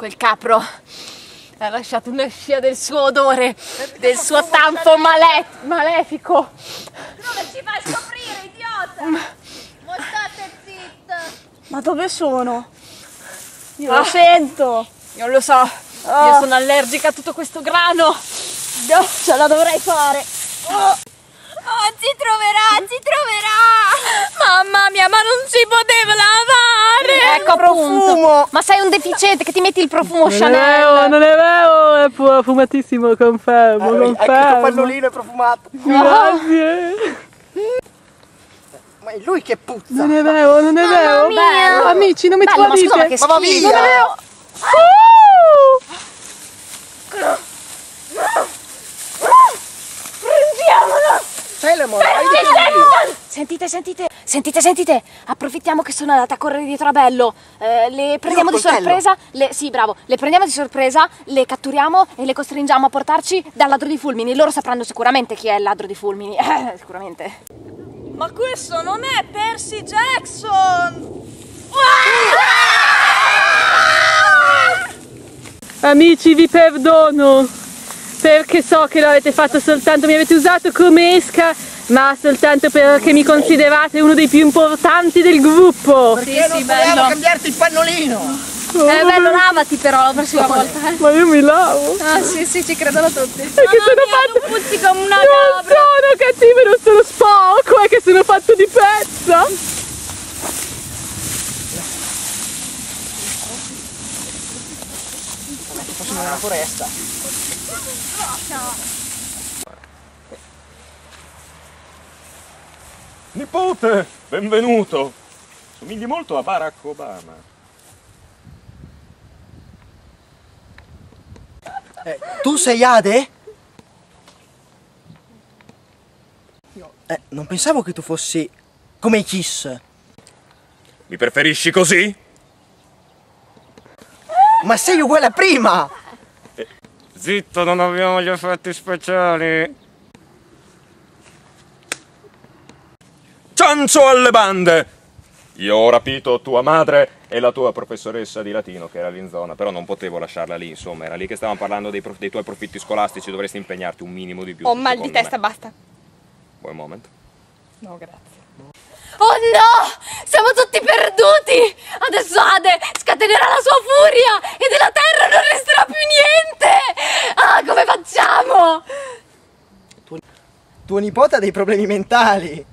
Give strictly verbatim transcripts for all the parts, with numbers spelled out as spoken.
Quel capro ha lasciato una scia del suo odore, del suo tanfo male malefico. Dove ci fai scoprire, idiota? Ma state zitta! Ma dove sono? Io ah, lo sento! Non lo so, oh. Io sono allergica a tutto questo grano! No, ce la dovrei fare! Oh. Oh, ci troverà, ci troverà! Mamma mia, ma non si poteva lavare! Ecco appunto! Ma sei un deficiente che ti metti il profumo non Chanel! È vero, non è vero, è profumatissimo, confermo, eh, confermo! Ecco il tuo pannolino è profumato! Grazie! Ma è lui che puzza! Non è vero, non è Mamma vero! Mia. Amici, non mi Bello, tradite! ma scusa, che ma va via! Non è vero! Prendiamolo! C'hai le morali? Sentite, sentite, sentite, sentite, approfittiamo che sono andata a correre dietro a Bello, eh, le prendiamo di sorpresa, le, sì bravo, le prendiamo di sorpresa, le catturiamo e le costringiamo a portarci dal ladro di fulmini, loro sapranno sicuramente chi è il ladro di fulmini, eh, sicuramente. Ma questo non è Percy Jackson! Amici, vi perdono, perché so che l'avete fatto soltanto, mi avete usato come esca, ma soltanto perché mi considerate uno dei più importanti del gruppo. Perché sì, non sì, volevamo bello. cambiarti il pannolino. Oh, Eh bello, lavati però la prossima volta. Eh. Ma io mi lavo. Ah sì, sì, ci credono tutti. Perché Mamma sono mia, fatto... tu puzzi come una Non capra. sono cattivo, non sono sporco, è che sono fatto di pezza. Come se fossimo nella foresta. Nipote, benvenuto. Somigli molto a Barack Obama. Eh, tu sei Ade? Eh, non pensavo che tu fossi come i Kiss. Mi preferisci così? Ma sei uguale a prima! Eh, zitto, non abbiamo gli effetti speciali. Ciancio alle bande! Io ho rapito tua madre e la tua professoressa di latino che era lì in zona, però non potevo lasciarla lì, insomma, era lì che stavamo parlando dei, dei tuoi profitti scolastici, dovresti impegnarti un minimo di più. Ho mal di testa, me. Basta. Buon momento. No, grazie. Oh no! Siamo tutti perduti! Adesso Ade scatenerà la sua furia e della terra non resterà più niente! Ah, come facciamo? Tuo, tuo nipote ha dei problemi mentali.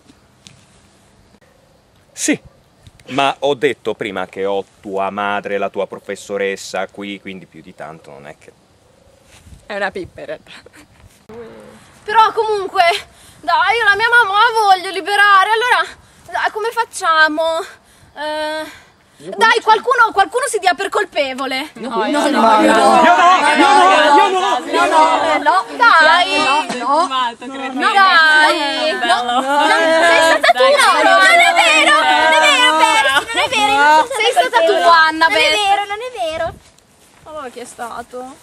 Sì, ma ho detto prima che ho tua madre, la tua professoressa qui, quindi più di tanto non è che... È una pippa in realtà. Però comunque, dai, io la mia mamma la voglio liberare, allora, dai, come facciamo? Eh... Dai, qualcuno, qualcuno si dia per colpevole. No, no, no, no, no, io no, io no, io no, no, no, no, dai, no, no, dai, no, sei stata tu, no, non è vero, non è vero, Percy, non è vero, sei stata tu, Anna, non è vero, non è vero. Allora chi è stato?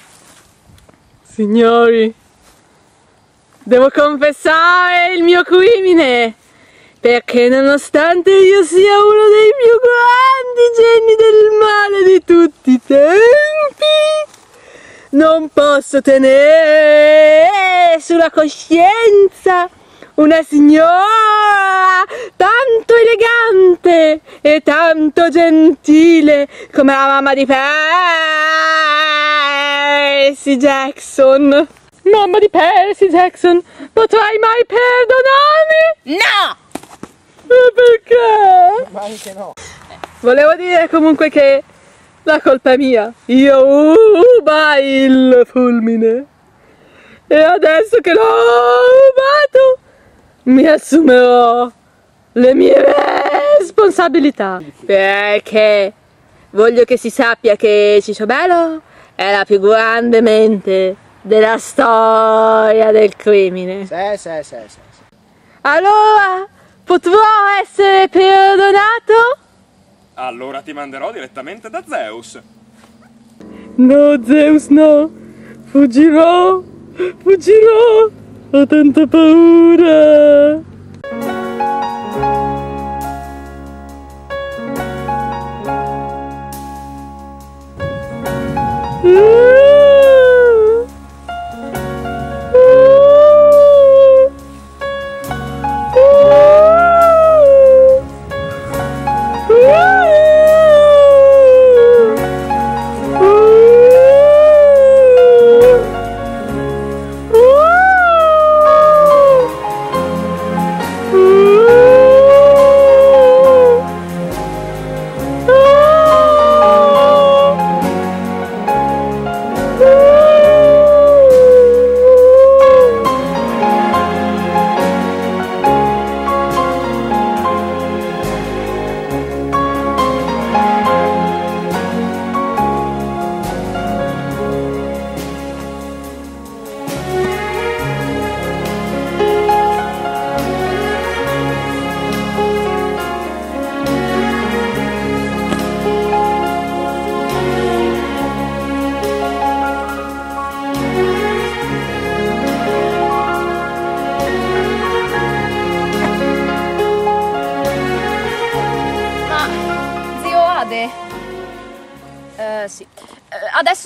Signori, devo confessare il mio crimine, perché nonostante io sia uno dei più grandi geni del male di tutti i tempi, non posso tenere sulla coscienza una signora tanto elegante e tanto gentile come la mamma di Percy Jackson. Mamma di Percy Jackson, potrai mai perdonarmi? No! E perché? Ma anche no. Volevo dire comunque che la colpa è mia. Io rubai il fulmine. E adesso che l'ho rubato, mi assumerò le mie responsabilità. Perché voglio che si sappia che Ciccio Bello è la più grande mente della storia del crimine. Sì, sì, sì, sì, sì. Allora, potrò essere perdonato? Allora ti manderò direttamente da Zeus. No, Zeus, no. Fuggirò, fuggirò. Ho tanta paura.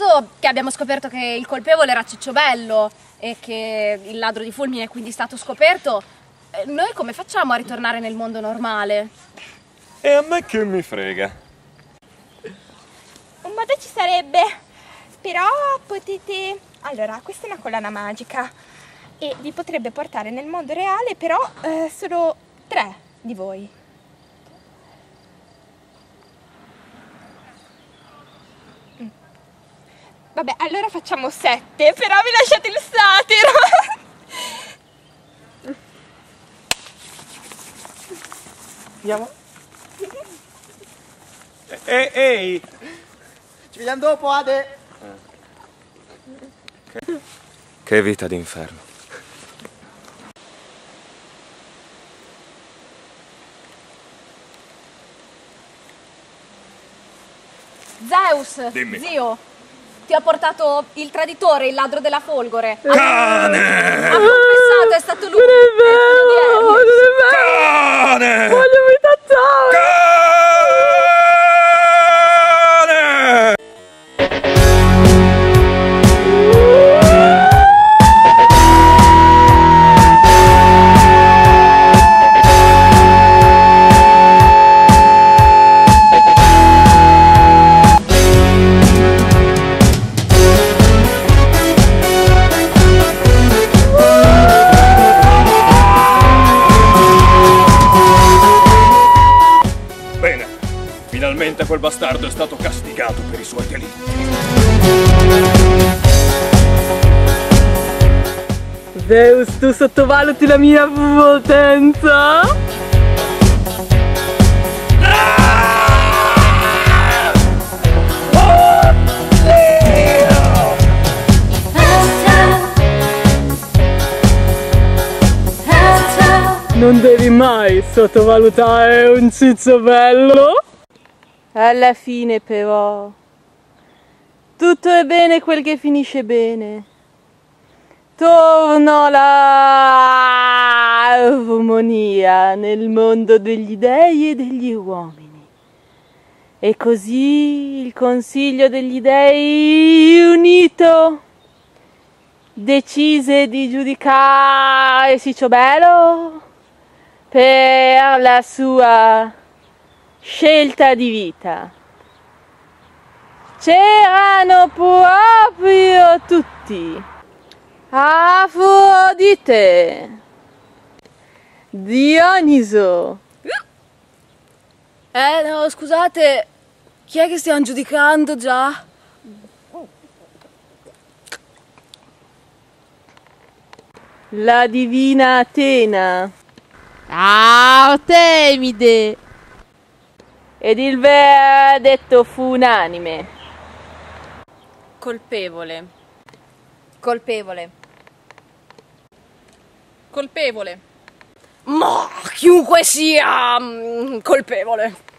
adesso che abbiamo scoperto che il colpevole era Cicciobello e che il ladro di fulmine è quindi stato scoperto, eh, noi come facciamo a ritornare nel mondo normale? E a me che mi frega? Un modo ci sarebbe, però potete... Allora, questa è una collana magica e vi potrebbe portare nel mondo reale, però eh, solo tre di voi. Mm. Vabbè, allora facciamo sette, però vi lasciate il satiro. Andiamo? Ehi, ehi! Ci vediamo dopo, Ade! Che, che vita d'inferno. Zeus, Dimmi. zio, ti ho portato il traditore, il ladro della folgore. Cane! Ha confessato, è stato lui. Non è il vero, figlio di non Hermes. è vero! Cane! Voglio minacciare! Cane! Bene, finalmente quel bastardo è stato castigato per i suoi delitti. Zeus, tu sottovaluti la mia potenza? Non devi mai sottovalutare un cicciobello. Alla fine però, tutto è bene quel che finisce bene. Torno l'armonia nel mondo degli dei e degli uomini. E così il Consiglio degli Dei unito decise di giudicare Cicciobello per la sua scelta di vita. C'erano proprio tutti. Afrodite, Dioniso. Eh no, scusate, chi è che stiamo giudicando già? La divina Atena. Ah, Artemide! Ed il verdetto fu unanime. Colpevole. Colpevole. Colpevole. Ma chiunque sia mm, colpevole.